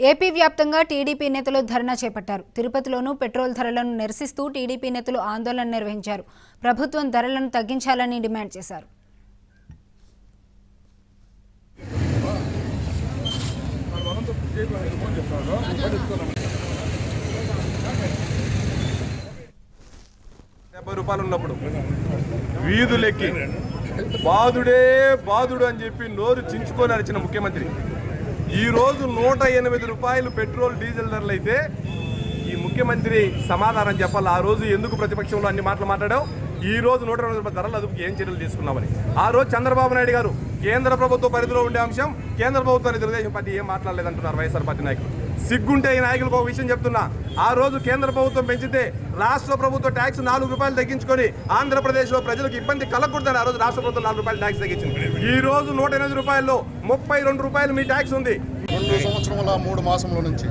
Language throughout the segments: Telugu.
ఏపీ వ్యాప్తంగా టీడీపీ నేతలు ధర్నా చేపట్టారు. తిరుపతిలోనూ పెట్రోల్ ధరలను నిరసిస్తూ టీడీపీ నేతలు ఆందోళన నిర్వహించారు. ప్రభుత్వం ధరలను తగ్గించాలని డిమాండ్ చేశారు. రూపాయలు ఉన్నప్పుడు వీధులెక్కి బాదుడే బాదుడు అని చెప్పి నోరు చించుకొని అరిచిన ముఖ్యమంత్రి ఈ రోజు 108 రూపాయలు పెట్రోల్ డీజిల్ ధరలు అయితే ఈ ముఖ్యమంత్రి సమాధానం చెప్పాలి. ఆ రోజు ఎందుకు ప్రతిపక్షంలో అన్ని మాటలు మాట్లాడావు, ఈ రోజు 120 రూపాయల ధరలు అదుపుకి ఏం చర్యలు తీసుకున్నామని. ఆ రోజు చంద్రబాబు నాయుడు గారు కేంద్ర ప్రభుత్వ పరిధిలో ఉండే అంశం కేంద్ర ప్రభుత్వాన్ని తెలుగుదేశం పార్టీ ఏం మాట్లాడలేదంటున్నారు వైఎస్ఆర్ పార్టీ నాయకులు. సిగ్గుంటే ఈ నాయకులకు ఒక విషయం చెప్తున్నా, ఆ రోజు కేంద్ర ప్రభుత్వం పెంచితే రాష్ట్ర ప్రభుత్వ ట్యాక్స్ 4 రూపాయలు తగ్గించుకొని ఆంధ్రప్రదేశ్లో ప్రజలకు ఇబ్బంది కలగకూడదని ఆ రోజు రాష్ట్ర ప్రభుత్వం 4 రూపాయలు ట్యాక్స్ తగ్గించింది. ఈ రోజు 108 రూపాయల్లో 32 రూపాయలు మీ ట్యాక్స్ ఉంది. 2 సంవత్సరముల 3 మాసముల నుంచి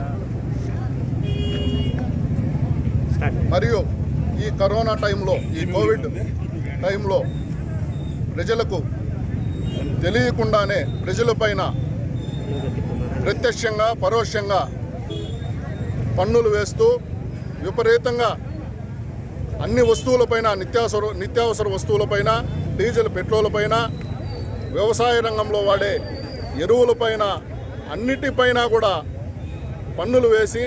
మరియు ఈ కరోనా టైంలో, ఈ కోవిడ్ టైంలో ప్రజలకు తెలియకుండానే ప్రజలపైన ప్రత్యక్షంగా పరోక్షంగా పన్నులు వేస్తూ విపరీతంగా అన్ని వస్తువులపైన, నిత్యావసర వస్తువులపైన, డీజిల్ పెట్రోల్ పైన, వ్యవసాయ రంగంలో వాడే ఎరువులపైన, అన్నిటిపైన కూడా పన్నులు వేసి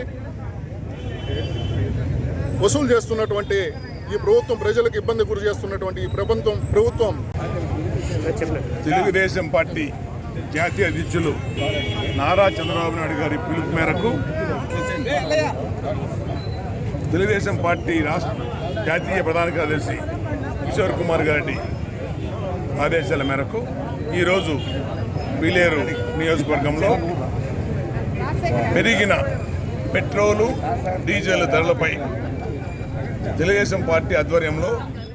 వసూలు చేస్తున్నటువంటి ఈ ప్రభుత్వం, ప్రజలకు ఇబ్బంది గురి చేస్తున్నటువంటి ఈ ప్రభుత్వం తెలుగుదేశం పార్టీ జాతీయ అధ్యక్షులు నారా చంద్రబాబు నాయుడు గారి పిలుపు మేరకు తెలుగుదేశం పార్టీ జాతీయ ప్రధాన కార్యదర్శి కిషోర్ కుమార్ గారి ఆదేశాల మేరకు ఈరోజు పీలేరు నియోజకవర్గంలో పెరిగిన పెట్రోలు, డీజిల్ ధరలపై తెలుగుదేశం పార్టీ ఆధ్వర్యంలో